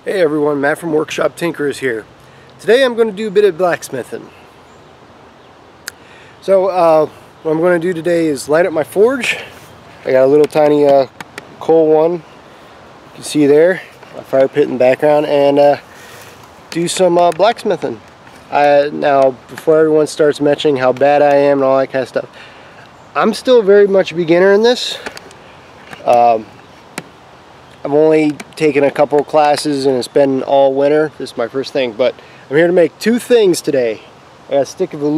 Hey everyone, Matt from Workshop Tinkerers here. Today I'm going to do a bit of blacksmithing. So what I'm going to do today is light up my forge. I got a little tiny coal one, you can see there, a fire pit in the background, and do some blacksmithing. Now, before everyone starts mentioning how bad I am and all that kind of stuff, I'm still very much a beginner in this. I've only taken a couple of classes and it's been all winter. This is my first thing, but I'm here to make two things today. I got a stick of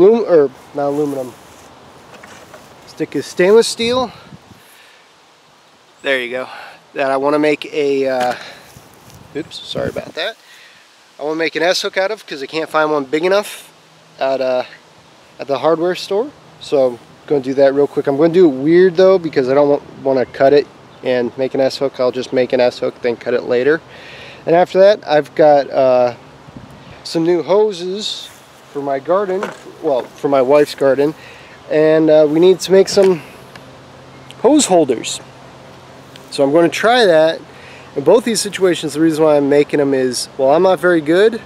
stick of stainless steel. There you go. That I want to make a, oops, sorry about that. I want to make an S-hook out of because I can't find one big enough at the hardware store. So I'm going to do that real quick. I'm going to do it weird though because I don't want to cut it and make an S-hook. I'll just make an S-hook, then cut it later. And after that, I've got some new hoses for my garden, well, for my wife's garden, and we need to make some hose holders. So I'm going to try that. In both these situations, the reason why I'm making them is, well, I'm not very good.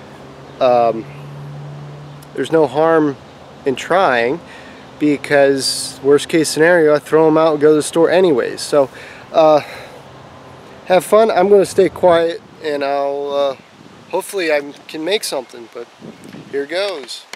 There's no harm in trying, because worst case scenario, I throw them out and go to the store anyways. So have fun. I'm going to stay quiet and I'll hopefully I can make something, but here goes.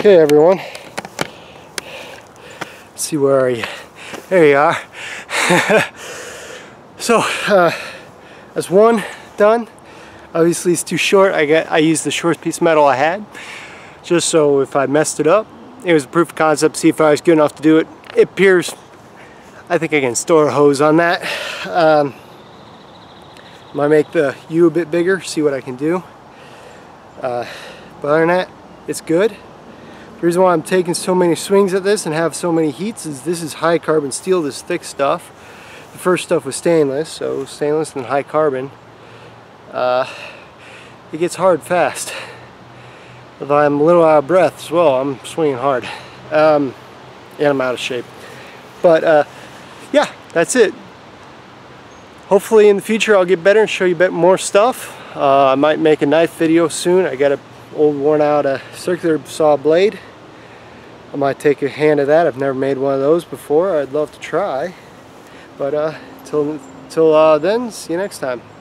Okay, everyone. Let's see, where are you? There you are. So, that's one done. Obviously it's too short. I used the shortest piece of metal I had, just so if I messed it up, it was a proof of concept, see if I was good enough to do it. It appears, I think I can store a hose on that. Might make the U a bit bigger, see what I can do. But other than that, it's good. The reason why I'm taking so many swings at this and have so many heats is this is high carbon steel, this thick stuff. The first stuff was stainless, so stainless and high carbon. It gets hard fast. If I'm a little out of breath as well, I'm swinging hard. And I'm out of shape. But yeah, that's it. Hopefully in the future I'll get better and show you a bit more stuff. I might make a knife video soon. I got an old worn out circular saw blade. I might take a hand at that. I've never made one of those before. I'd love to try. But till then, see you next time.